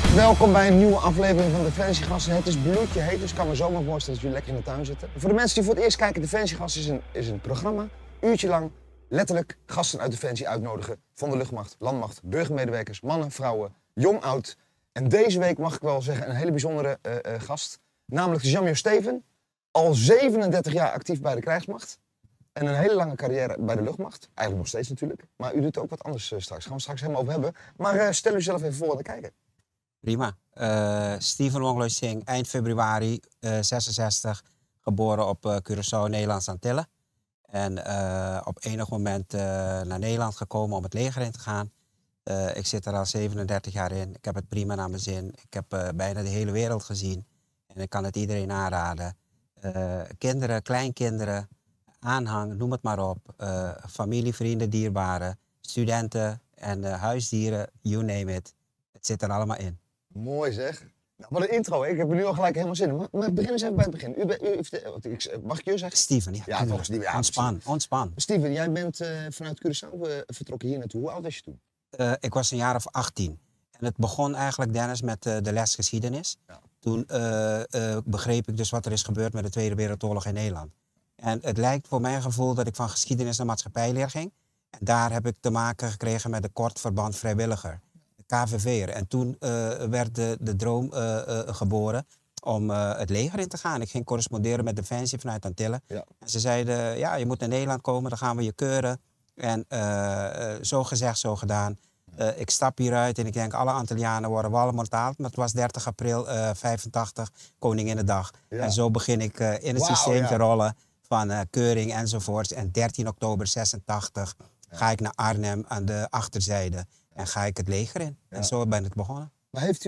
Welkom bij een nieuwe aflevering van Defensiegasten. Het is bloedje heet, dus ik kan me zomaar voorstellen dat jullie lekker in de tuin zitten. Voor de mensen die voor het eerst kijken, Defensiegasten is een programma, uurtje lang, letterlijk gasten uit Defensie uitnodigen van de luchtmacht, landmacht, burgermedewerkers, mannen, vrouwen, jong, oud. En deze week mag ik wel zeggen een hele bijzondere gast, namelijk Jamjo Steven. Al 37 jaar actief bij de krijgsmacht en een hele lange carrière bij de luchtmacht. Eigenlijk nog steeds natuurlijk, maar u doet ook wat anders straks. Daar gaan we straks helemaal over hebben. Maar stel u zelf even voor aan de kijker. Prima. Steven Wongloy Singh, eind februari 66, geboren op Curaçao, Nederlandse Antillen. En op enig moment naar Nederland gekomen om het leger in te gaan. Ik zit er al 37 jaar in. Ik heb het prima naar mijn zin. Ik heb bijna de hele wereld gezien. En ik kan het iedereen aanraden. Kinderen, kleinkinderen, aanhang, noem het maar op. Familie, vrienden, dierbaren, studenten en huisdieren, you name it. Het zit er allemaal in. Mooi zeg. Nou, wat een intro, hè? Ik heb er nu al gelijk helemaal zin in. Maar begin eens even bij het begin. Mag ik je zeggen? Steven, ja. Ja, toch Steven. Ja, ontspan. Steven, jij bent vanuit Curaçao vertrokken hier naartoe. Hoe oud was je toen? Ik was een jaar of 18. En het begon eigenlijk, Dennis, met de les geschiedenis. Ja. Toen begreep ik dus wat er is gebeurd met de Tweede Wereldoorlog in Nederland. En het lijkt voor mijn gevoel dat ik van geschiedenis naar maatschappijleer ging. En daar heb ik te maken gekregen met de kortverband vrijwilliger. KVV'er. En toen werd de droom geboren om het leger in te gaan. Ik ging corresponderen met Defensie vanuit Antillen. Ja. En ze zeiden, ja, je moet naar Nederland komen, dan gaan we je keuren. En zo gezegd, zo gedaan. Ik stap hieruit en ik denk, alle Antillianen worden warm betaald. Maar het was 30 april 85, Koninginnedag. Ja. En zo begin ik in het systeem te rollen van keuring enzovoorts. En 13 oktober 86 ga ik naar Arnhem aan de achterzijde. En ga ik het leger in. Ja. En zo ben ik begonnen. Maar heb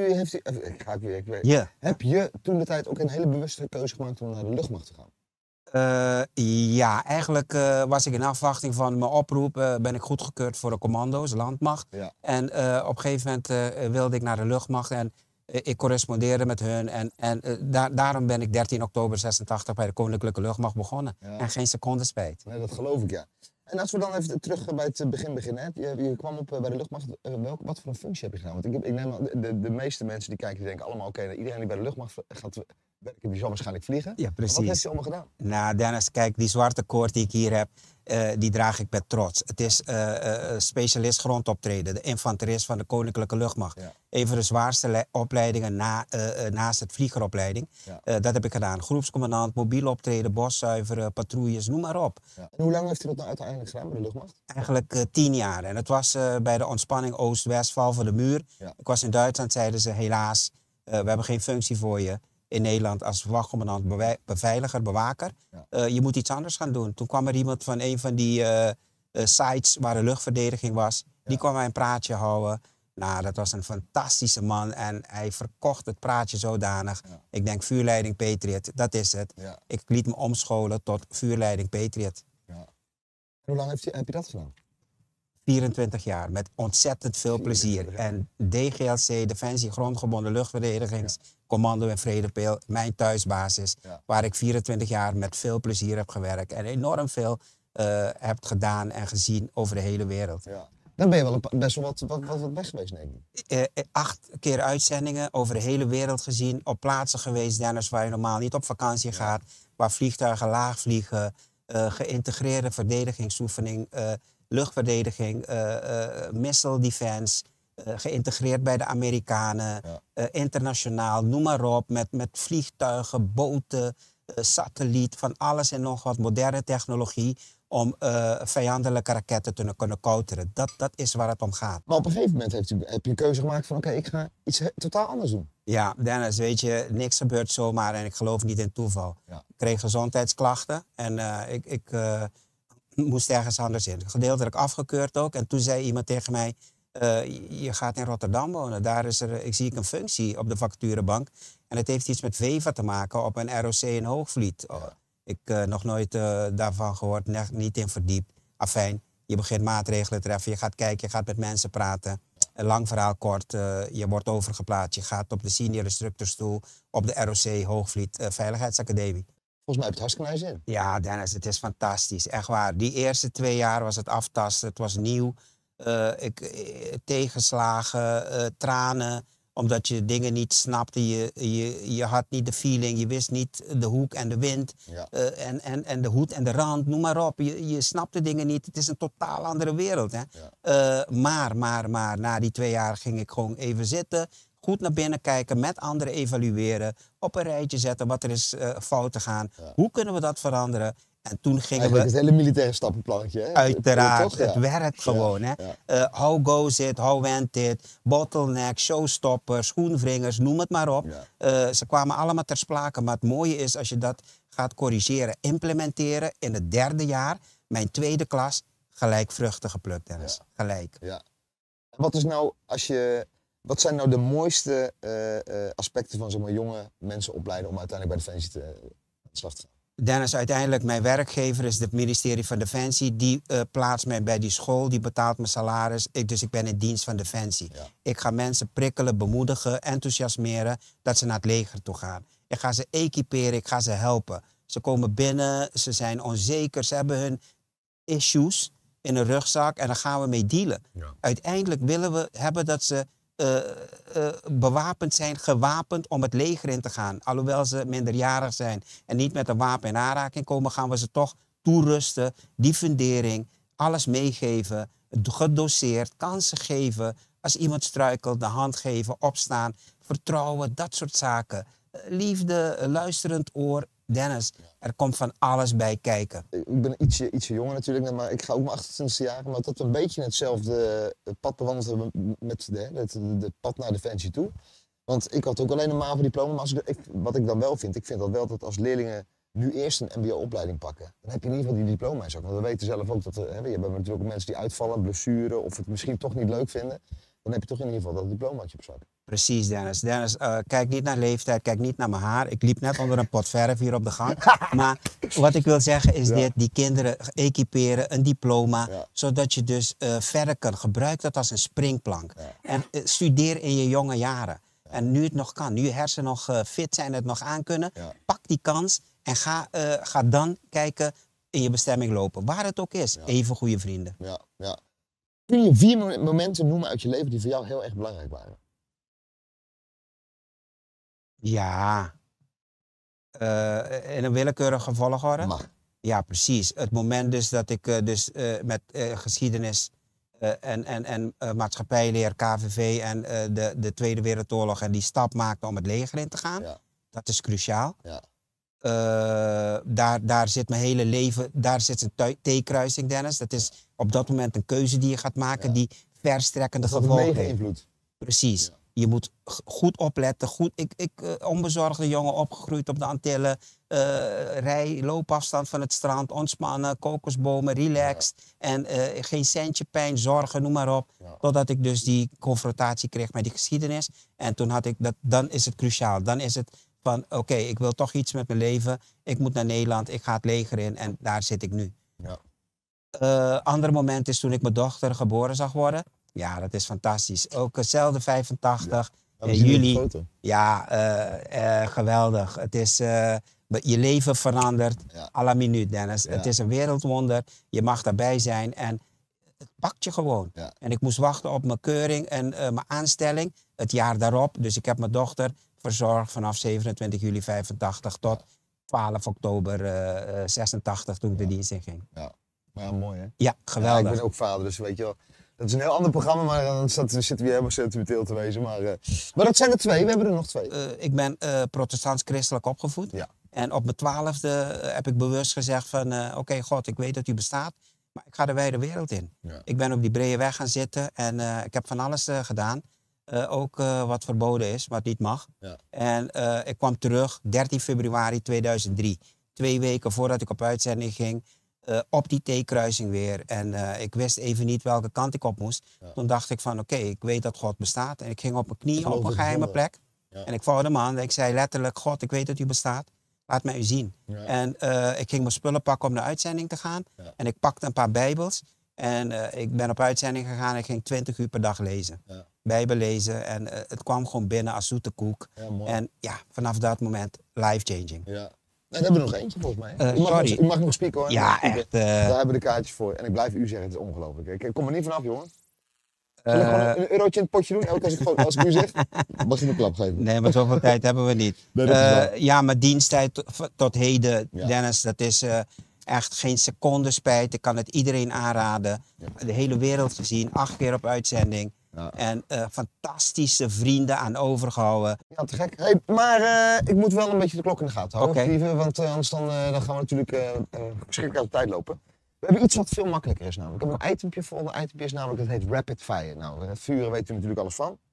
je toen de tijd ook een hele bewuste keuze gemaakt om naar de luchtmacht te gaan? Ja, eigenlijk was ik in afwachting van mijn oproep. Ben ik goedgekeurd voor de commando's, landmacht. Ja. En op een gegeven moment wilde ik naar de luchtmacht. En ik correspondeerde met hun. En daarom ben ik 13 oktober 86 bij de Koninklijke Luchtmacht begonnen. Ja. En geen seconde spijt. Nee, dat geloof ik, ja. En als we dan even terug bij het begin beginnen. Je kwam op bij de luchtmacht. Wat voor een functie heb je gedaan? Want ik neem aan, de meeste mensen die kijken, die denken allemaal oké, iedereen die bij de luchtmacht gaat werken, die zal waarschijnlijk vliegen. Ja, precies. Maar wat heeft je allemaal gedaan? Nou, Dennis, kijk, die zwarte koord die ik hier heb, die draag ik met trots. Het is specialist grondoptreden, de infanterist van de Koninklijke Luchtmacht. Ja. Een van de zwaarste opleidingen naast het vliegeropleiding. Ja. Dat heb ik gedaan. Groepscommandant, mobiel optreden, boszuiveren, patrouilles, noem maar op. Ja. En hoe lang heeft u dat nou uiteindelijk gedaan bij de luchtmacht? Eigenlijk 10 jaar. En het was bij de ontspanning Oost-West, val van de muur. Ja. Ik was in Duitsland, zeiden ze helaas, we hebben geen functie voor je. In Nederland als wachtcommandant, beveiliger, bewaker. Ja. Je moet iets anders gaan doen. Toen kwam er iemand van een van die sites waar de luchtverdediging was. Ja. Die kwam mij een praatje houden. Nou, dat was een fantastische man en hij verkocht het praatje zodanig. Ja. Ik denk vuurleiding Patriot, dat is het. Ja. Ik liet me omscholen tot vuurleiding Patriot. Ja. Hoe lang heb je dat gedaan? 24 jaar, met ontzettend veel plezier. En DGLC, Defensie Grondgebonden Luchtverdedigingscommando in Vredepeel, mijn thuisbasis, waar ik 24 jaar met veel plezier heb gewerkt en enorm veel heb gedaan en gezien over de hele wereld. Ja. Dan ben je wel best wel wat weg geweest, neem ik. 8 keer uitzendingen over de hele wereld gezien, op plaatsen geweest, Dennis, waar je normaal niet op vakantie gaat, waar vliegtuigen laag vliegen, geïntegreerde verdedigingsoefening, luchtverdediging, missile defense, geïntegreerd bij de Amerikanen, internationaal, noem maar op, met vliegtuigen, boten, satelliet, van alles en nog wat, moderne technologie, om vijandelijke raketten te kunnen counteren. Dat is waar het om gaat. Maar op een gegeven moment heb je een keuze gemaakt van oké, ik ga iets totaal anders doen. Ja, Dennis, weet je, niks gebeurt zomaar en ik geloof niet in toeval. Ja. Ik kreeg gezondheidsklachten en ik moest ergens anders in. Gedeeltelijk afgekeurd ook. En toen zei iemand tegen mij, je gaat in Rotterdam wonen. Daar is ik zie een functie op de vacaturebank. En het heeft iets met VEVA te maken op een ROC in Hoogvliet. Ja. Ik nog nooit daarvan gehoord, niet in verdiept. Afijn, je begint maatregelen te treffen. Je gaat kijken, je gaat met mensen praten. Een lang verhaal kort, je wordt overgeplaatst. Je gaat op de senior instructorstoel op de ROC Hoogvliet Veiligheidsacademie. Volgens mij heb je het hartstikke naar je zin. Ja, Dennis, het is fantastisch. Echt waar. Die eerste 2 jaar was het aftasten. Het was nieuw. Tegenslagen, tranen, Omdat je dingen niet snapte, je had niet de feeling, je wist niet de hoek en de wind en de hoed en de rand, noem maar op. Je snapte dingen niet, het is een totaal andere wereld. Hè? Maar na die 2 jaar ging ik gewoon even zitten, goed naar binnen kijken, met anderen evalueren, op een rijtje zetten wat er is fout te gaan. Hoe kunnen we dat veranderen? En toen gingen we... het hele militaire stappenplannetje, hè? Uiteraard, het werkt gewoon. Hè? How goes it, how went it, bottleneck, showstoppers, schoenwringers, noem het maar op. Ze kwamen allemaal ter sprake, maar het mooie is als je dat gaat corrigeren, implementeren in het 3e jaar, mijn 2e klas, gelijk vruchten geplukt, Dennis. Gelijk. Ja. Wat is nou, wat zijn nou de mooiste aspecten van zo'n jonge mensen opleiden om uiteindelijk bij Defensie aan de slag te gaan? Dennis, uiteindelijk mijn werkgever is het ministerie van Defensie. Die plaatst mij bij die school, die betaalt mijn salaris. Dus ik ben in dienst van Defensie. Ik ga mensen prikkelen, bemoedigen, enthousiasmeren dat ze naar het leger toe gaan. Ik ga ze equiperen, ik ga ze helpen. Ze komen binnen, ze zijn onzeker, ze hebben hun issues in een rugzak en daar gaan we mee dealen. Uiteindelijk willen we hebben dat ze bewapend zijn, gewapend om het leger in te gaan. Alhoewel ze minderjarig zijn en niet met een wapen in aanraking komen, gaan we ze toch toerusten, die fundering, alles meegeven, gedoseerd, kansen geven. Als iemand struikelt, de hand geven, opstaan, vertrouwen, dat soort zaken. Liefde, luisterend oor. Dennis, er komt van alles bij kijken. Ik ben ietsje jonger natuurlijk, maar ik ga ook mijn 28e jaar, maar dat we een beetje hetzelfde pad bewandeld hebben met de pad naar Defensie toe. Want ik had ook alleen een MAVO-diploma, maar wat ik dan wel vind, ik vind dat wel dat als leerlingen nu eerst een mbo-opleiding pakken, dan heb je in ieder geval die diploma's ook. Want we weten zelf ook dat we hebben natuurlijk ook mensen die uitvallen, blessure of het misschien toch niet leuk vinden. Dan heb je toch in ieder geval dat diplomaatje op zak. Precies, Dennis. Dennis, kijk niet naar leeftijd, kijk niet naar mijn haar. Ik liep net onder een pot verf hier op de gang. Maar wat ik wil zeggen is dit, die kinderen equiperen, een diploma, zodat je dus verder kan. Gebruik dat als een springplank. En studeer in je jonge jaren. En nu het nog kan, nu je hersenen nog fit zijn en het nog aankunnen, pak die kans en ga dan kijken in je bestemming lopen. Waar het ook is, even goede vrienden. Ja. Kun je 4 momenten noemen uit je leven die voor jou heel erg belangrijk waren? Ja. In een willekeurige volgorde? Mag. Ja, precies. Het moment dus dat ik met geschiedenis en maatschappijleer, KVV en de Tweede Wereldoorlog en die stap maakte om het leger in te gaan. Dat is cruciaal. Daar zit mijn hele leven, daar zit een T-kruising, Dennis. Dat is op dat moment een keuze die je gaat maken die verstrekkende gevolgen heeft. Invloed. Precies. Je moet goed opletten. Onbezorgde jongen opgegroeid op de Antillen. Loopafstand van het strand, ontspannen, kokosbomen, relaxed. En geen centje pijn, zorgen, noem maar op. Totdat ik dus die confrontatie kreeg met die geschiedenis. En toen had ik dat, dan is het cruciaal. Dan is het van, oké, ik wil toch iets met mijn leven. Ik moet naar Nederland, ik ga het leger in en daar zit ik nu. Ander moment is toen ik mijn dochter geboren zag worden. Ja, dat is fantastisch. Ook hetzelfde 85 juli. Ja, geweldig. Het is, je leven verandert à la minuut, Dennis. Het is een wereldwonder. Je mag daarbij zijn en het pakt je gewoon. En ik moest wachten op mijn keuring en mijn aanstelling het jaar daarop. Dus ik heb mijn dochter verzorgd vanaf 27 juli 85 tot 12 oktober 86 toen ik de dienst in ging. Ja, mooi hè? Ja, geweldig. Ik ben ook vader, dus weet je wel. Dat is een heel ander programma, maar dan zitten we helemaal sentimenteel te wezen. Maar dat zijn er 2, we hebben er nog 2. Ik ben protestants-christelijk opgevoed. En op mijn 12e heb ik bewust gezegd van, oké, God, ik weet dat u bestaat, maar ik ga de wijde wereld in. Ik ben op die brede weg gaan zitten en ik heb van alles gedaan. Ook wat verboden is, wat niet mag. En ik kwam terug 13 februari 2003. 2 weken voordat ik op uitzending ging. Op die T-kruising weer. En ik wist even niet welke kant ik op moest. Toen dacht ik van oké, ik weet dat God bestaat. En ik ging op mijn knieën op een geheime plek. En ik vouwde mijn handen. Ik zei letterlijk, God, ik weet dat u bestaat. Laat mij u zien. En ik ging mijn spullen pakken om naar uitzending te gaan. En ik pakte een paar bijbels. En ik ben op uitzending gegaan en ik ging 20 uur per dag lezen. Bijbel lezen. En het kwam gewoon binnen als zoete koek. En ja, vanaf dat moment life-changing. Nee, daar hebben we nog eentje volgens mij. U mag nog spieken hoor. Ja, echt. Daar hebben we de kaartjes voor. En ik blijf u zeggen, het is ongelooflijk. Ik kom er niet vanaf, jongen. Zal ik gewoon een eurotje in het potje doen? Elke keer als ik u zeg, mag je me een klap geven. Nee, maar zoveel tijd hebben we niet. Nee, dat is waar. Ja, maar diensttijd tot heden, Ja. Dennis, dat is echt geen seconde spijt. Ik kan het iedereen aanraden. Ja. De hele wereld gezien, 8 keer op uitzending. Ja. En fantastische vrienden aan overgehouden. Ja, te gek. Hey, maar ik moet wel een beetje de klok in de gaten houden, Oké. lieve, want anders dan gaan we natuurlijk verschrikkelijk uit de tijd lopen. We hebben iets wat veel makkelijker is namelijk. Ik heb een itempje voor. Een itempje is namelijk, dat heet Rapid Fire. Nou, vuren weet u natuurlijk alles van.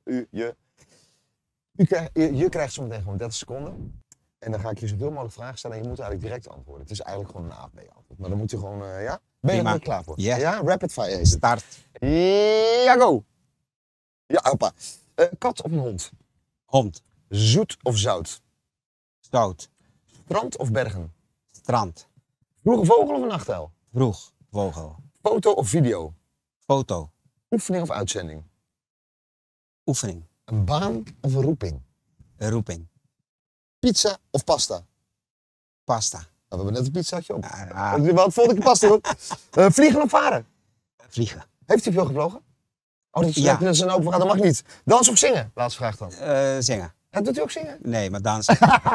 Je krijgt zo meteen gewoon 30 seconden. En dan ga ik je zoveel mogelijk vragen stellen en je moet eigenlijk direct antwoorden. Het is eigenlijk gewoon een A of B antwoord. Maar dan moet je gewoon, ja? Ben je Prima. er klaar voor? Ja. Ja, Rapid Fire heet het. Start. Ja, go! Ja, hoppa. Kat of een hond? Hond. Zoet of zout? Zout. Strand of bergen? Strand. Vroege vogel of een nachtuil? Vroeg. Vogel. Foto of video? Foto. Oefening of uitzending? Oefening. Een baan of een roeping? Roeping. Pizza of pasta? Pasta. Nou, we hebben net een pizzaatje op. Ja, Wat vond ik pasta goed? Vliegen of varen? vliegen. Heeft u veel gevlogen? Oh, Ja. dat is een open vraag, dat mag niet. Dansen of zingen? Laatste vraag dan. Zingen. En doet u ook zingen? Nee, maar dansen.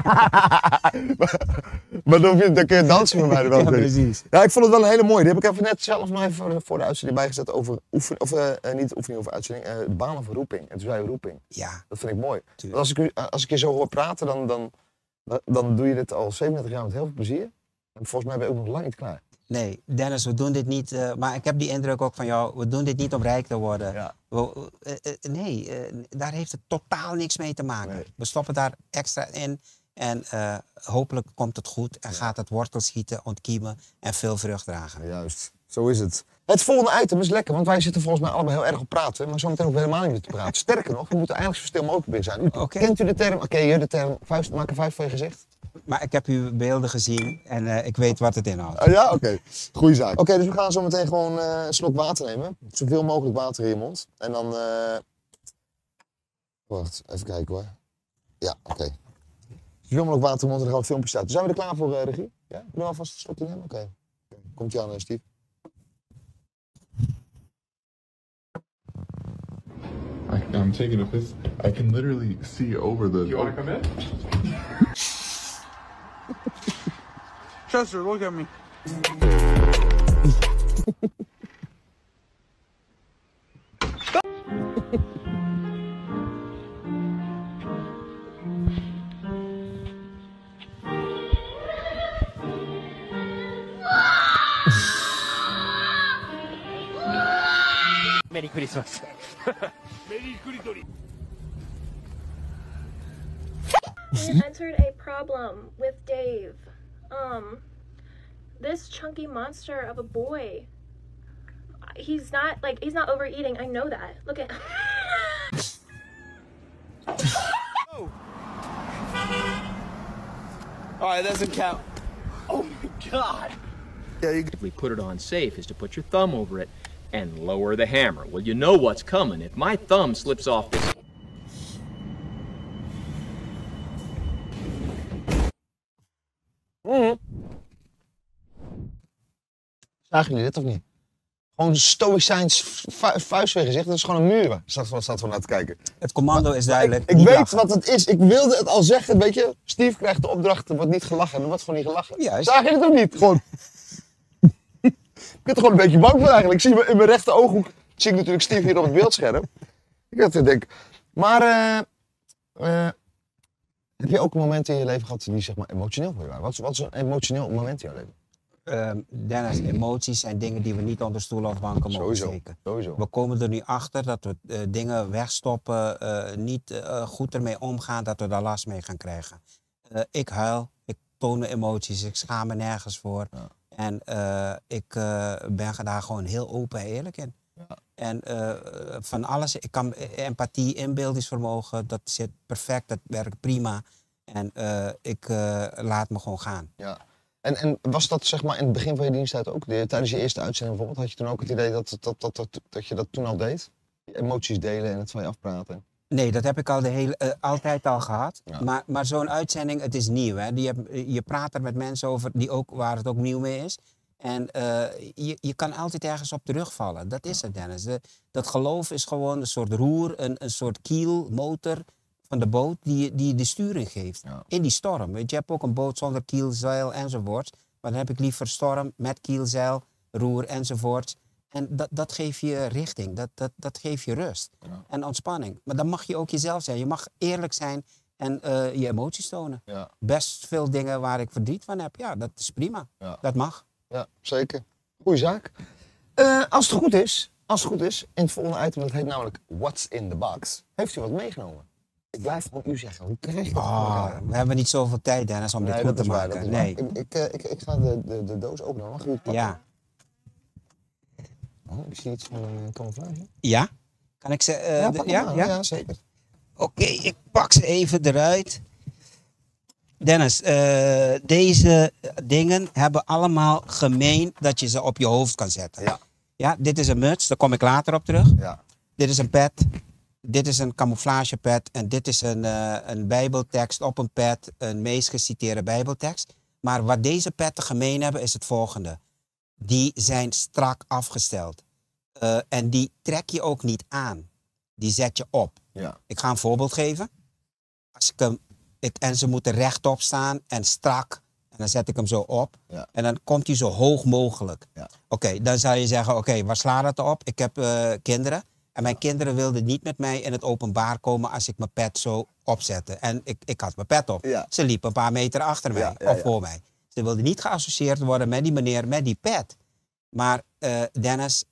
Maar dan kun je dansen met mij er wel. Ja, precies. Ja, ik vond het wel een hele mooie. Die heb ik even net zelf nog even voor de uitzending bijgezet over niet oefening over uitzending, baan of roeping. En toen zei je roeping. Ja, Dat vind ik mooi. Want tuurlijk. als ik je zo hoor praten, dan doe je dit al 37 jaar met heel veel plezier. En volgens mij ben je ook nog lang niet klaar. Nee, Dennis, we doen dit niet, maar ik heb die indruk ook van jou, we doen dit niet om rijk te worden. Ja. Daar heeft het totaal niks mee te maken. Nee. We stoppen daar extra in en hopelijk komt het goed en gaat het wortel schieten, ontkiemen en veel vrucht dragen. Juist, zo is het. Het volgende item is lekker, want wij zitten volgens mij allemaal heel erg op praten, maar zometeen ook helemaal niet meer te praten. Sterker nog, we moeten eigenlijk zo stil mogelijk weer zijn. Oké. Kent u de term, de term, maak een vuist van je gezicht? Maar ik heb uw beelden gezien en ik weet wat het inhoudt. Ja, oké. Goeie zaak. Oké, dus we gaan zo meteen gewoon een slok water nemen. Zoveel mogelijk water in je mond. En dan... Wacht, even kijken hoor. Ja, oké. Zoveel mogelijk water in je mond en dan gaan we het filmpje starten. Zijn we er klaar voor, regie? Ja? Kunnen we alvast een slokje nemen? Oké. Komt je aan, Steve. I'm taking a piss. I can literally see over the. You want to come in? Chester, look at me. Merry Christmas. We entered a problem with Dave. This chunky monster of a boy. He's not overeating. I know that. Look at. All right, that doesn't count. Oh my God. If we put it on safe is to put your thumb over it and lower the hammer. Well, you know what's coming. If my thumb slips off this. Zagen jullie dit of niet? Gewoon stoïcijns vuist weer gezicht. Dat is gewoon een muur. Staat gewoon naar te kijken. Het commando is duidelijk. Ik niet weet lachen. wat het is. Ik wilde het al zeggen. Weet je, Steve krijgt de opdracht. Er wordt niet gelachen. En er wordt gewoon niet gelachen. Juist. Zag je het of niet? Gewoon. Ik ben er gewoon een beetje bang voor eigenlijk. Ik zie in mijn rechter ooghoek. Zie ik natuurlijk Steve hier op het beeldscherm. Ik had het denk. Maar heb je ook momenten in je leven gehad die zeg maar emotioneel voor je waren? Wat is een emotioneel moment in jouw leven? Dennis, emoties zijn dingen die we niet onder stoelen of banken mogen Sowieso. steken. Sowieso. We komen er nu achter dat we dingen wegstoppen, niet goed ermee omgaan, dat we daar last mee gaan krijgen. Ik huil, ik toon mijn emoties, ik schaam me nergens voor. Ja. En ik ben daar gewoon heel open en eerlijk in. Ja. En van alles, ik kan empathie, inbeeldingsvermogen, dat zit perfect, dat werkt prima. En ik laat me gewoon gaan. Ja. En was dat zeg maar in het begin van je diensttijd ook? Tijdens je eerste uitzending bijvoorbeeld, had je toen ook het idee dat je dat toen al deed? Je emoties delen en het van je afpraten? Nee, dat heb ik al altijd al gehad. Ja. Maar zo'n uitzending, het is nieuw. Hè? Je praat er met mensen over waar het ook nieuw mee is. En je kan altijd ergens op terugvallen. Dat is het, Dennis. Dat geloof is gewoon een soort roer, een soort kiel, motor van de boot die de sturing geeft. Ja. In die storm. Weet je, je hebt ook een boot zonder kiel, zeil enzovoort. Maar dan heb ik liever storm met kiel, zeil, roer enzovoort. En dat geeft je richting, dat geeft je rust en ontspanning. Maar dan mag je ook jezelf zijn. Je mag eerlijk zijn en je emoties tonen. Ja. Best veel dingen waar ik verdriet van heb, ja, dat is prima. Ja. Dat mag. Ja, zeker. Goeie zaak. Als het goed is, in het volgende item, dat heet namelijk What's in the Box, heeft u wat meegenomen? Ik blijf gewoon u zeggen, hoe krijg je dat? We hebben niet zoveel tijd, Dennis, om dit goed te maken. Nee. Ik ga de doos openen. Mag u het pakken? Ja. Oh, ik zie iets van een camouflage. Ja? Kan ik ze... Pak hem aan. Ja, zeker. Oké, ik pak ze even eruit. Dennis, deze dingen hebben allemaal gemeen dat je ze op je hoofd kan zetten. Ja. Ja, dit is een muts, daar kom ik later op terug. Ja. Dit is een pet. Dit is een camouflagepet. En dit is een bijbeltekst op een pet. Een meest geciteerde bijbeltekst. Maar wat deze petten gemeen hebben is het volgende. Die zijn strak afgesteld. En die trek je ook niet aan. Die zet je op. Ja. Ik ga een voorbeeld geven. Als ik hem, en ze moeten rechtop staan en strak. En dan zet ik hem zo op. Ja. En dan komt hij zo hoog mogelijk. Ja. Oké, dan zou je zeggen, oké, waar slaat het op? Ik heb kinderen. En mijn kinderen wilden niet met mij in het openbaar komen als ik mijn pet zo opzette. En ik had mijn pet op. Ja. Ze liepen een paar meter achter mij of voor mij. Ze wilden niet geassocieerd worden met die meneer met die pet. Maar Dennis,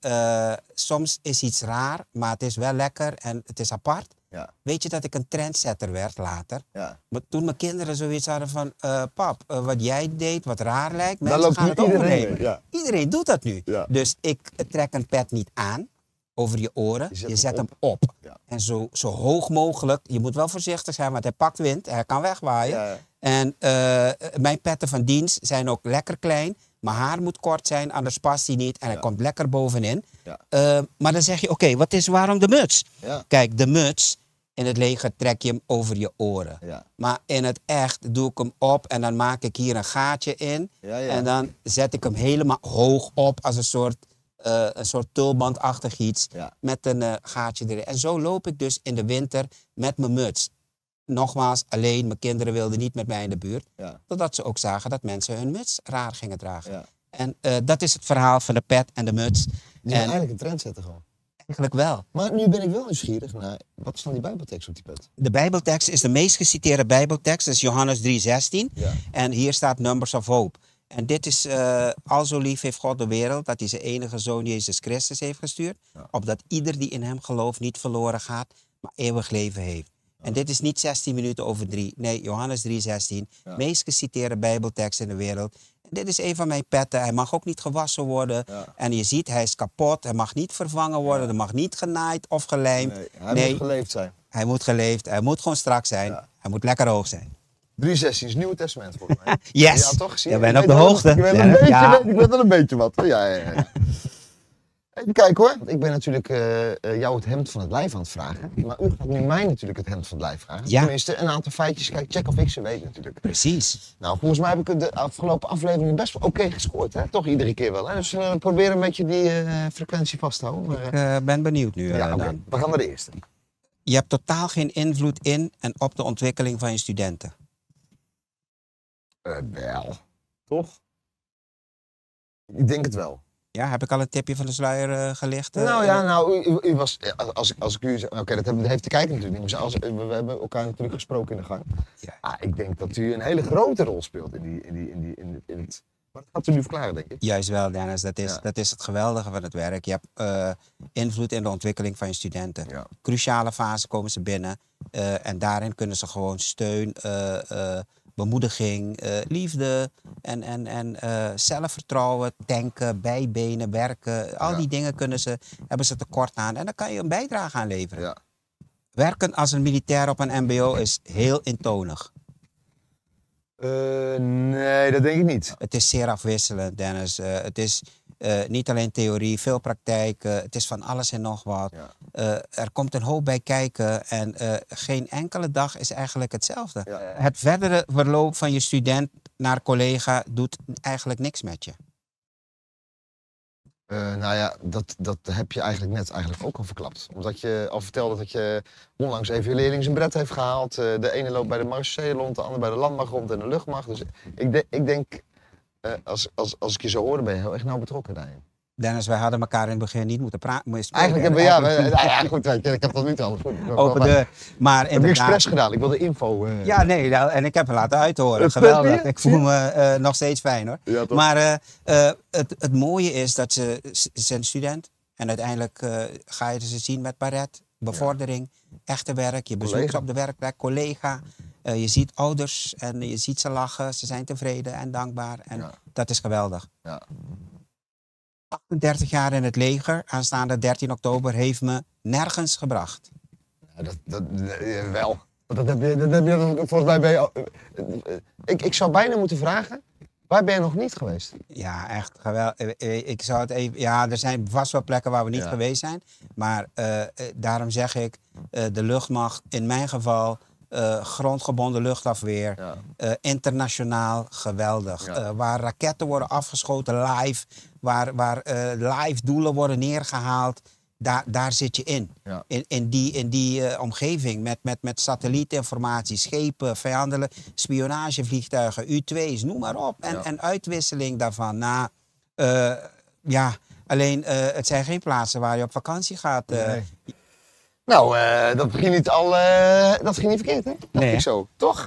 soms is iets raar, maar het is wel lekker en het is apart. Ja. Weet je dat ik een trendsetter werd later? Ja. Maar toen mijn kinderen zoiets hadden van, pap, wat jij deed, wat raar lijkt, Daar mensen loopt gaan nu het iedereen overnemen. mee, ja. Iedereen doet dat nu. Ja. Dus ik trek een pet niet aan over je oren, je zet hem op. Ja. En zo hoog mogelijk, je moet wel voorzichtig zijn, want hij pakt wind, hij kan wegwaaien. Ja. En mijn petten van dienst zijn ook lekker klein. Mijn haar moet kort zijn, anders past hij niet. En hij komt lekker bovenin. Ja. Maar dan zeg je, oké, waarom de muts? Ja. Kijk, de muts, in het leger trek je hem over je oren. Ja. Maar in het echt doe ik hem op en dan maak ik hier een gaatje in. Ja, ja. En dan zet ik hem helemaal hoog op als een soort tulbandachtig iets. Ja. Met een gaatje erin. En zo loop ik dus in de winter met mijn muts. Nogmaals, alleen, mijn kinderen wilden niet met mij in de buurt. Ja. Totdat ze ook zagen dat mensen hun muts raar gingen dragen. Ja. En dat is het verhaal van de pet en de muts. Die zijn En eigenlijk een trendsetter gewoon. eigenlijk wel. Maar nu ben ik wel nieuwsgierig naar, wat is dan die bijbeltekst op die pet? De bijbeltekst is de meest geciteerde bijbeltekst. Dat is Johannes 3:16. Ja. En hier staat Numbers of Hope. En dit is, al zo lief heeft God de wereld, dat hij zijn enige zoon Jezus Christus heeft gestuurd. Ja. Opdat ieder die in hem gelooft niet verloren gaat, maar eeuwig leven heeft. En dit is niet 16 minuten over 3. Nee, Johannes 3:16. Ja. Meest geciteerde bijbeltekst in de wereld. En dit is een van mijn petten. Hij mag ook niet gewassen worden. Ja. En je ziet, hij is kapot. Hij mag niet vervangen worden. Er mag niet genaaid of gelijmd. Nee, hij moet geleefd zijn. Hij moet geleefd. Hij moet gewoon strak zijn. Ja. Hij moet lekker hoog zijn. 3:16 is het Nieuwe Testament volgens mij. Yes! Ja, toch? Zie Je je? bent Ik op de weet wel- hoogte. Ik weet wel Ja. een beetje, Ja. ik weet wel een beetje wat. Ja. Even kijken hoor. Ik ben natuurlijk jou het hemd van het lijf aan het vragen. Maar u gaat nu mij natuurlijk het hemd van het lijf vragen. Ja. Tenminste, een aantal feitjes. Kijk, check of ik ze weet natuurlijk. Precies. Nou, volgens mij heb ik de afgelopen afleveringen best wel oké gescoord. Hè? Toch iedere keer wel. Hè? Dus we proberen een beetje die frequentie vast te houden. Maar, Ik ben benieuwd nu. ja, oké. Dan. We gaan naar de eerste. Je hebt totaal geen invloed in en op de ontwikkeling van je studenten. Wel. Toch? Ik denk het wel. Ja, heb ik al een tipje van de sluier gelicht? Nou ja, u was, als ik u zeg, oké, dat heeft de kijker natuurlijk niet, maar we hebben elkaar natuurlijk gesproken in de gang. Ja. Ah, ik denk dat u een hele grote rol speelt in het, maar dat gaat u nu verklaren, denk ik. Juist wel, Dennis. Dat Ja. is het geweldige van het werk. Je hebt invloed in de ontwikkeling van je studenten. Ja. Cruciale fase komen ze binnen. En daarin kunnen ze gewoon steun, bemoediging, liefde en zelfvertrouwen tanken, bijbenen, werken. Al Ja. die dingen hebben ze tekort aan. En daar kan je een bijdrage aan leveren. Ja. Werken als een militair op een mbo is heel eentonig. Nee, dat denk ik niet. Het is zeer afwisselend, Dennis. Het is niet alleen theorie, veel praktijk. Het is van alles en nog wat. Ja. Er komt een hoop bij kijken en geen enkele dag is eigenlijk hetzelfde. Ja. Het verdere verloop van je student naar collega doet eigenlijk niks met je. Nou ja, dat heb je eigenlijk net ook al verklapt. Omdat je al vertelde dat je onlangs even je leerling zijn bret heeft gehaald. De ene loopt bij de Marseille rond, de ander bij de landmacht rond en de luchtmacht. Dus ik denk, als ik je zo hoorde, ben je heel erg nauw betrokken daarin. Dennis, wij hadden elkaar in het begin niet moeten praten. Eigenlijk hebben we, ja, goed, weet je, ik heb tot nu toe alles goed. Open deur. Maar Ik heb expres gedaan, ik wilde info. Ja, nee, nou, en ik heb het laten uithoren. Geweldig. Ik voel me nog steeds fijn hoor. Ja, toch? Maar het mooie is dat ze zijn student en uiteindelijk ga je ze zien met paret, bevordering, echte werk. Je bezoekt Collega. op de werkplek, collega. Je ziet ouders en je ziet ze lachen. Ze zijn tevreden en dankbaar. En dat is geweldig. Ja. 38 jaar in het leger, aanstaande 13 oktober, heeft me nergens gebracht. Ja, wel. Dat heb je volgens mij ben je, ik zou bijna moeten vragen, waar ben je nog niet geweest? Ja, echt geweldig. Ik zou het even. Ja, er zijn vast wel plekken waar we niet geweest zijn. Maar daarom zeg ik, de luchtmacht, in mijn geval, grondgebonden luchtafweer, internationaal geweldig. Ja. Waar raketten worden afgeschoten live, waar live doelen worden neergehaald. Daar zit je in. Ja. In die omgeving met satellietinformatie, schepen, vijandelijke spionagevliegtuigen, U-2's, noem maar op. En uitwisseling daarvan. Nou, alleen het zijn geen plaatsen waar je op vakantie gaat. Nee. Nou, dat ging niet dat ging niet verkeerd, hè? Dacht ik zo, toch?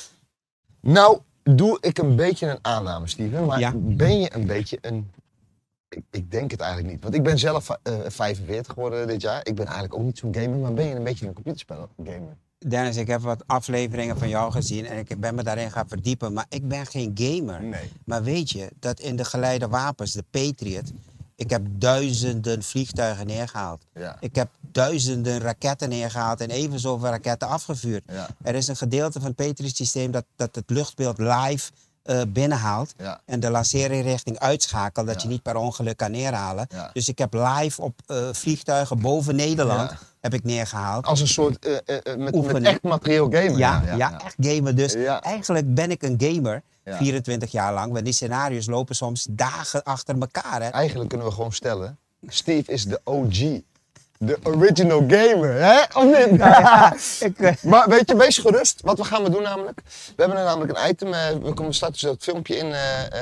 Nou, doe ik een beetje een aanname, Steven. Maar ben je een beetje een... Ik denk het eigenlijk niet. Want ik ben zelf 45 geworden dit jaar. Ik ben eigenlijk ook niet zo'n gamer. Maar ben je een beetje een computerspel-gamer? Dennis, ik heb wat afleveringen van jou gezien en ik ben me daarin gaan verdiepen. Maar ik ben geen gamer. Nee. Maar weet je, dat in de geleide wapens, de Patriot... Ik heb duizenden vliegtuigen neergehaald. Ja. Ik heb duizenden raketten neergehaald en even zoveel raketten afgevuurd. Ja. Er is een gedeelte van het Patriot-systeem dat het luchtbeeld live binnenhaalt. Ja. En de lancerinrichting uitschakelt, dat je niet per ongeluk kan neerhalen. Ja. Dus ik heb live op vliegtuigen boven Nederland heb ik neergehaald. Als een soort met echt materieel gamer. Ja, echt gamer. Dus Ja. eigenlijk ben ik een gamer. Ja. 24 jaar lang. Want die scenario's lopen soms dagen achter elkaar. Hè? Eigenlijk kunnen we gewoon stellen, Steve is de OG. De original gamer, hè? Of niet? Maar weet je, wees gerust. Wat we gaan doen namelijk. We hebben er namelijk een item. We starten zo het filmpje in.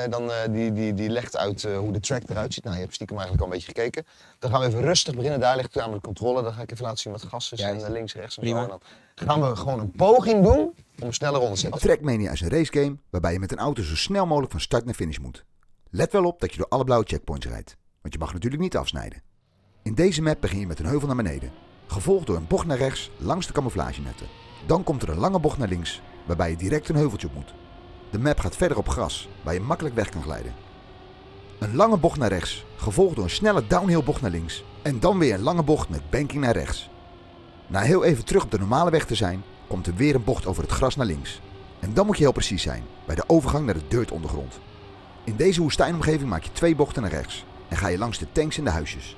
Die legt uit hoe de track eruit ziet. Nou, je hebt stiekem eigenlijk al een beetje gekeken. Dan gaan we even rustig beginnen. Daar ligt namelijk de controle. Dan ga ik even laten zien wat gas is. En links, rechts en Prima. zo. En dan gaan we gewoon een poging doen om sneller rond te zetten. Trackmania is een racegame waarbij je met een auto zo snel mogelijk van start naar finish moet. Let wel op dat je door alle blauwe checkpoints rijdt. Want je mag natuurlijk niet afsnijden. In deze map begin je met een heuvel naar beneden, gevolgd door een bocht naar rechts langs de camouflagenetten. Dan komt er een lange bocht naar links, waarbij je direct een heuveltje op moet. De map gaat verder op gras, waar je makkelijk weg kan glijden. Een lange bocht naar rechts, gevolgd door een snelle downhill bocht naar links. En dan weer een lange bocht met banking naar rechts. Na heel even terug op de normale weg te zijn, komt er weer een bocht over het gras naar links. En dan moet je heel precies zijn, bij de overgang naar de dirt ondergrond. In deze woestijnomgeving maak je 2 bochten naar rechts en ga je langs de tanks en de huisjes.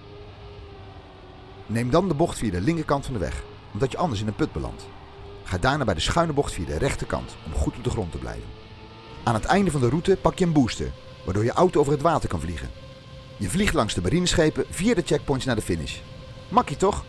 Neem dan de bocht via de linkerkant van de weg, omdat je anders in een put belandt. Ga daarna bij de schuine bocht via de rechterkant om goed op de grond te blijven. Aan het einde van de route pak je een booster, waardoor je auto over het water kan vliegen. Je vliegt langs de marineschepen via de checkpoints naar de finish. Makkie toch?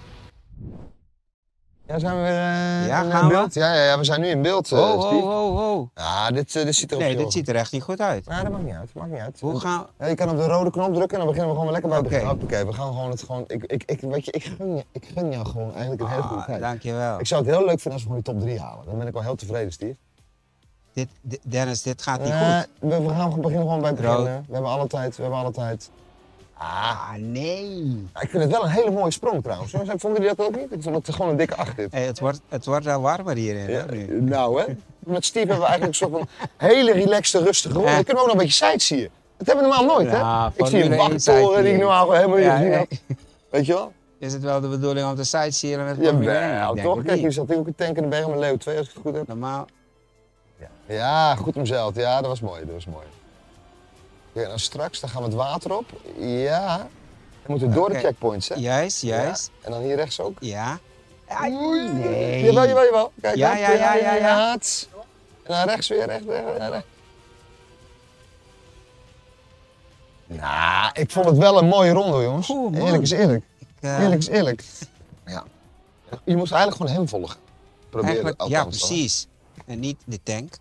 Ja, zijn we weer Ja, in gaan we? beeld? Ja, we zijn nu in beeld, Steve. Ho. Ja, dit ziet er Nee, dit ziet er echt niet goed uit. Nou, dat maakt niet uit. Hoe gaan Ja, je kan op de rode knop drukken en dan beginnen we gewoon weer lekker bij het begin. Oké. Oké, we gaan gewoon het gewoon... Weet je, ik gun jou gewoon eigenlijk een hele goede tijd. Dankjewel. Ik zou het heel leuk vinden als we gewoon die top 3 halen. Dan ben ik wel heel tevreden, Steve. Dennis, dit gaat niet goed. We gaan beginnen gewoon bij het begin. Rood. Hè. We hebben alle tijd. Ah, nee. Ik vind het wel een hele mooie sprong trouwens. Vonden jullie dat ook niet? Ik vond het gewoon een dikke 8 dit. Hey, het wordt wel warmer hierin. Ja, Hè, nu. nou hè. Met Steve hebben we eigenlijk een soort van hele relaxte, rustige rol. Dan kunnen we ook nog een beetje sightseeën. Dat hebben we normaal nooit, Ja, hè? Ik zie een Formule 1 wachttoren die ik normaal gewoon helemaal niet gezien heb. Weet je wel? Is het wel de bedoeling om te sightseeën met Formule 1? Ja, Ik denk toch? het Kijk, niet. hier zat ook een tank in de berg met Leo 2 als ik het goed heb. Normaal. Ja, goed omzeild. Ja, dat was mooi. Oké, dan straks, dan gaan we het water op. Ja. Dan moeten we door de Oké. checkpoints, hè? Juist. Ja. En dan hier rechts ook. Ja. Nee. Jawel. Kijk, Ja, op, ja. het. En dan rechts weer, rechts. Nou, ik vond het wel een mooie ronde, jongens. Oeh, man. Eerlijk is eerlijk. Ik, Eerlijk is eerlijk. Ja. Je moest eigenlijk gewoon hem volgen. Proberen eigenlijk, ja, althans, hoor. precies. En niet de tank.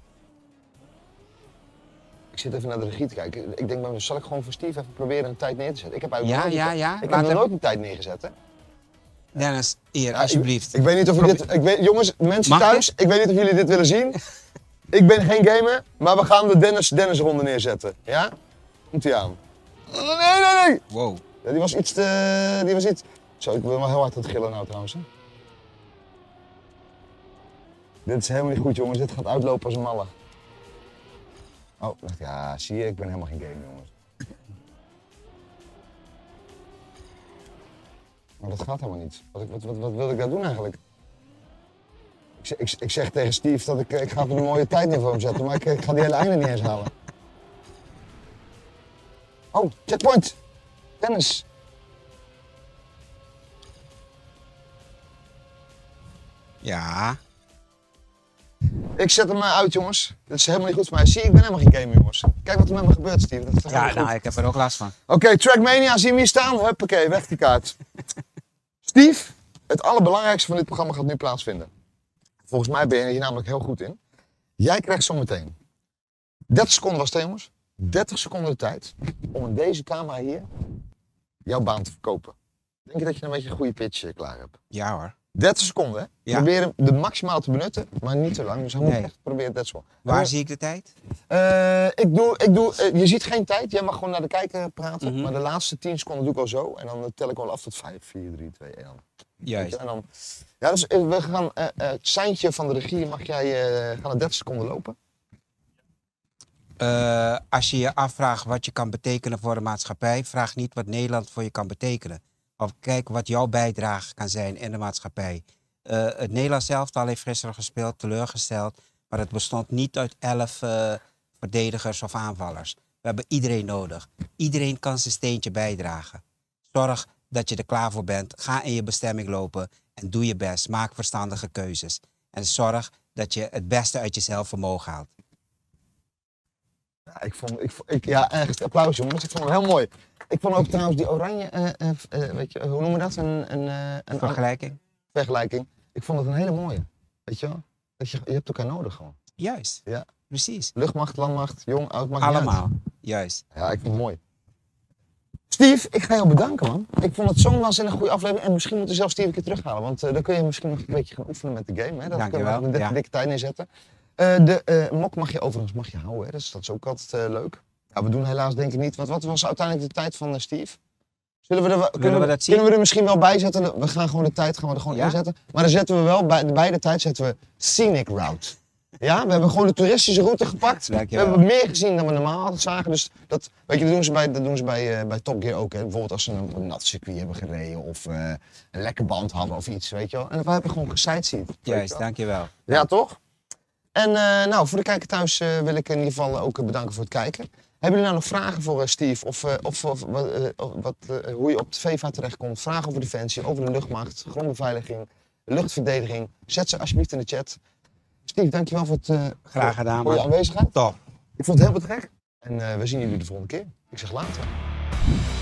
Ik zit even naar de regie te kijken. Ik denk, zal ik gewoon voor Steve even proberen een tijd neer te zetten? Ik heb eigenlijk Ja, nooit, ja. Ik heb Laat nog hem- nooit een tijd neergezet, hè? Dennis, hier, Ja, alsjeblieft. Ik weet niet of jullie dit... jongens, mensen Mag thuis, ik weet niet of jullie dit willen zien. Ik ben geen gamer, maar we gaan de Dennis-ronde neerzetten. Ja? Komt ie aan. Nee. Wow. Ja, die was iets te... Zo, ik ben wel heel hard aan het gillen nou trouwens. Hè? Dit is helemaal niet goed, jongens. Dit gaat uitlopen als een malle. Oh, ja, zie je, ik ben helemaal geen gamer, jongens. Maar dat gaat helemaal niet. Wat wil ik daar doen eigenlijk? Ik zeg tegen Steve dat ik ga even een mooie tijd neer voor hem zetten, maar ik ga die hele einde niet eens halen. Oh, checkpoint! Dennis! Ja. Ik zet hem uit, jongens. Dit is helemaal niet goed voor mij. Zie, ik ben helemaal geen gamer, jongens. Kijk wat er met me gebeurt, Steve. Dat is toch Ja, helemaal nou, goed. ik heb er ook last van. Oké, Trackmania, zie je hem hier staan? Huppakee, weg die kaart. Steve, het allerbelangrijkste van dit programma gaat nu plaatsvinden. Volgens mij ben je hier namelijk heel goed in. Jij krijgt zometeen 30 seconden was het, jongens. 30 seconden de tijd om in deze camera hier jouw baan te verkopen. Denk je dat je een beetje een goede pitch klaar hebt? Ja hoor. 30 seconden, hè? Ja. Probeer hem de maximaal te benutten, maar niet te lang. Dus hij moet Nee. echt proberen 30 seconden. Waar zie ik de tijd? Je ziet geen tijd, jij mag gewoon naar de kijker praten. Mhm. Maar de laatste 10 seconden doe ik al zo. En dan tel ik wel af tot 5, 4, 3, 2, 1. Juist. En dan, ja, dus we gaan, het seintje van de regie mag jij, gaan er 30 seconden lopen. Als je je afvraagt wat je kan betekenen voor de maatschappij, vraag niet wat Nederland voor je kan betekenen. Of kijk wat jouw bijdrage kan zijn in de maatschappij. Het Nederlands elftal heeft gisteren gespeeld, teleurgesteld. Maar het bestond niet uit 11 verdedigers of aanvallers. We hebben iedereen nodig. Iedereen kan zijn steentje bijdragen. Zorg dat je er klaar voor bent. Ga in je bestemming lopen en doe je best. Maak verstandige keuzes. En zorg dat je het beste uit jezelf vermogen haalt. Ja, echt applaus, jongens. Ik vond het heel mooi. Ik vond ook trouwens die oranje, weet je, hoe noemen we dat? Een Vergelijking? vergelijking. Ik vond het een hele mooie. Weet je wel? Dat je hebt elkaar nodig gewoon. Juist. Ja. Precies. Luchtmacht, landmacht, jong, oud, maakt niet uit. Allemaal. Juist. Ja, ik vind het mooi. Steve, ik ga jou bedanken, man. Ik vond het zo'n waanzinnig goede aflevering. En misschien moeten we zelfs Steve een keer terughalen. Want dan kun je misschien nog een beetje gaan oefenen met de game. Hè? Dat Dankjewel, kunnen we een ja. dikke tijd neerzetten. De mok mag je overigens houden. Hè? Dat is ook altijd leuk. Ja, we doen helaas denk ik niet. Wat was uiteindelijk de tijd van Steve? Kunnen we er misschien wel bij zetten? We gaan gewoon de tijd er gewoon inzetten. Maar dan zetten we wel, bij de tijd zetten we scenic route. Ja, we hebben gewoon de toeristische route gepakt. We hebben meer gezien dan we normaal hadden zagen. Dus dat doen ze bij Top Gear ook. Hè. Bijvoorbeeld als ze een nat circuit hebben gereden of een lekke band hadden of iets, weet je wel. En we hebben gewoon gesightseed. Juist, dankjewel. Ja, toch? En nou, voor de kijker thuis wil ik in ieder geval ook bedanken voor het kijken. Hebben jullie nou nog vragen voor Steve? Of hoe je op de VEVA terechtkomt? Vragen over defensie, over de luchtmacht, grondbeveiliging, luchtverdediging? Zet ze alsjeblieft in de chat. Steve, dankjewel voor het Graag gedaan, voor je man. aanwezigheid. Top. Ik vond het heel betrek. En we zien jullie de volgende keer. Ik zeg later.